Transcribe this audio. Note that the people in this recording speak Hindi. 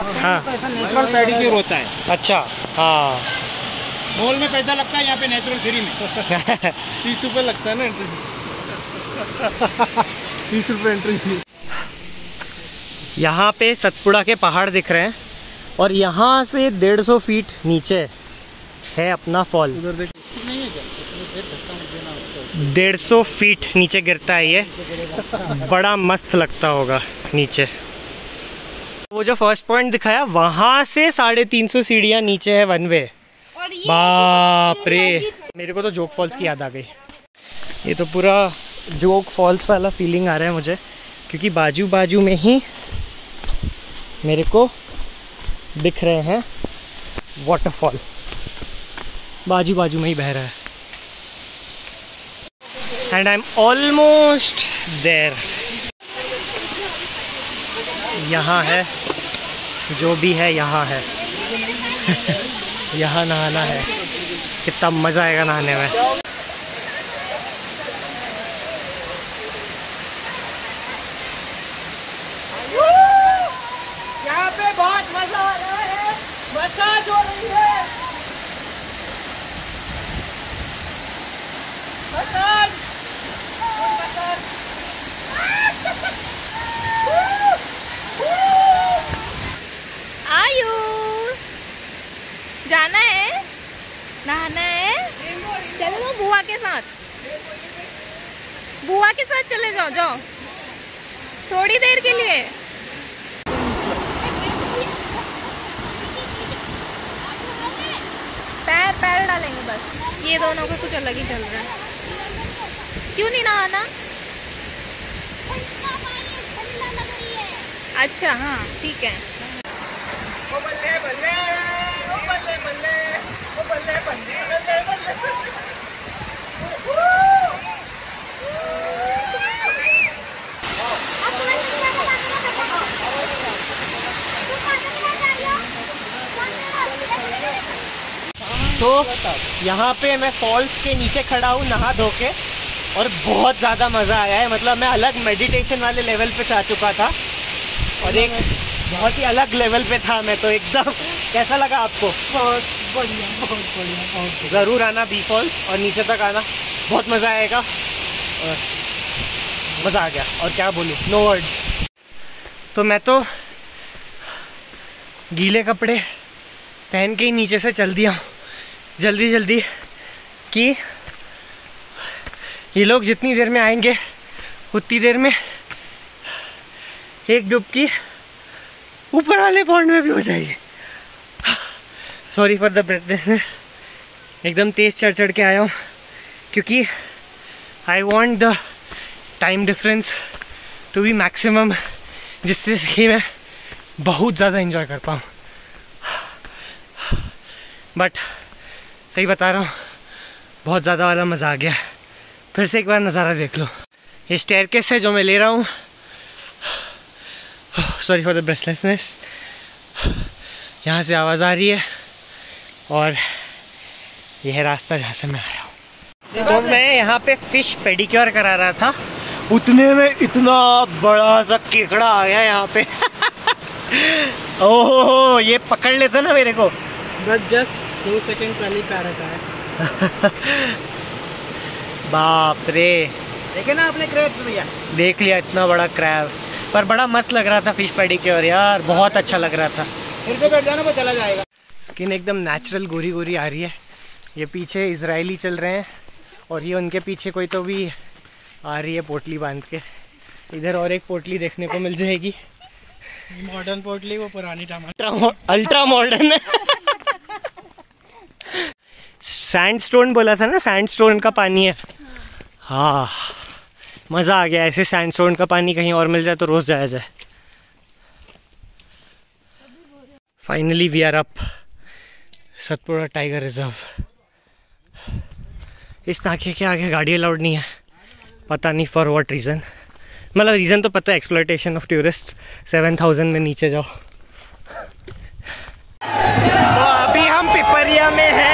हाँ ऐसा नेचुरल पेडिक्योर होता है। अच्छा हाँ। मॉल में पैसा लगता है, यहाँ पे नेचुरल फ्री में 30 रुपये लगता है ना एंट्री 30 रुपये एंट्री फी। यहाँ पे सतपुड़ा के पहाड़ दिख रहे हैं और यहाँ से 150 फीट नीचे है अपना फॉल। उधर देख 150 फीट नीचे गिरता है ये, बड़ा मस्त लगता होगा नीचे। वो जो फर्स्ट पॉइंट दिखाया वहाँ से 350 सीढ़ियाँ नीचे है वन वे। बाप रे, मेरे को तो जोग फॉल्स की याद आ गई। ये तो पूरा जोग फॉल्स वाला फीलिंग आ रहा है मुझे, क्योंकि बाजू बाजू में ही मेरे को दिख रहे हैं वाटरफॉल, बाजू बाजू में ही बह रहा है। And I am almost there. यहाँ है जो भी है, यहाँ है यहाँ नहाना है। कितना मज़ा आएगा नहाने में। यहाँ पे बहुत मजा आ रहा है, मसाज हो रही है। मसाज आयुष, जाना है, नहाना है, चलो जाओ बुआ के साथ, बुआ के साथ चले जाओ, जाओ थोड़ी देर के लिए। पैर डालेंगे बस। ये दोनों को कुछ अलग ही चल रहा है। क्यों नहीं नहाना? अच्छा हाँ ठीक है। ओ बल्ले बल्ले, ओ बल्ले बल्ले, ओ बल्ले बल्ले बल्ले बल्ले। तो यहाँ पे मैं फॉल्स के नीचे खड़ा हूँ नहा धो के, और बहुत ज़्यादा मज़ा आया है। मतलब मैं अलग मेडिटेशन वाले लेवल पे आ चुका था और एक बहुत ही अलग लेवल पे था मैं तो एकदम। कैसा लगा आपको? बहुत बढ़िया, बहुत बढ़िया, बहुत ज़रूर आना बी फॉल्स और नीचे तक आना, बहुत मज़ा आएगा। और मज़ा आ गया, और क्या बोलूँ, नो वर्ड। तो मैं तो गीले कपड़े पहन के ही नीचे से चल दिया हूँ जल्दी जल्दी, कि ये लोग जितनी देर में आएंगे उतनी देर में एक डुबकी ऊपर वाले पॉइंट में भी हो जाएगी। सॉरी फॉर द ब्रेथनेस, एकदम तेज़ चढ़ के आया हूँ क्योंकि I want the time difference to be maximum, जिससे कि मैं बहुत ज़्यादा इन्जॉय कर पाऊँ। बट सही बता रहा हूँ, बहुत ज़्यादा वाला मज़ा आ गया। फिर से एक बार नज़ारा देख लो। ये स्टेयरकेस है जो मैं ले रहा हूँ। Sorry for the breathlessness. यहाँ से आवाज़ आ रही है और यह है रास्ता जहाँ से मैं आया हूँ। तो मैं यहाँ पे फिश पेडिक्योर करा रहा था, उतने में इतना बड़ा सा केकड़ा आ गया यहाँ पे ओहो, ये पकड़ लेता ना मेरे को। बस जस्ट 2 सेकंड पहले पैरट आया। बाप रे, देखे ना आपने क्रैब्स भैया? देख लिया, इतना बड़ा क्रैब, पर बड़ा मस्त लग रहा था फिश पेडिक्योर यार, बहुत अच्छा लग रहा था। फिर से बैठ जाना, वो चला जाएगा। स्किन एकदम नेचुरल गोरी गोरी आ रही है। ये पीछे इजरायली चल रहे हैं और ये उनके पीछे कोई तो भी आ रही है पोटली बांध के। इधर और एक पोटली देखने को मिल जाएगी, मॉडर्न पोटली, वो पुरानी अल्ट्रा मॉडर्न है। सैंडस्टोन बोला था ना, सैंडस्टोन का पानी है। हाँ मज़ा आ गया। ऐसे सैंडस्टोन का पानी कहीं और मिल जाए तो रोज़ जाया जाए। Finally we are up Satpura tiger reserve. इस नाके के आगे गाड़ी अलाउड नहीं है, पता नहीं फॉर व्हाट रीज़न। मतलब रीज़न तो पता है, एक्सप्लॉयटेशन ऑफ टूरिस्ट। 7000 में नीचे जाओ। तो अभी हम पिपरिया में हैं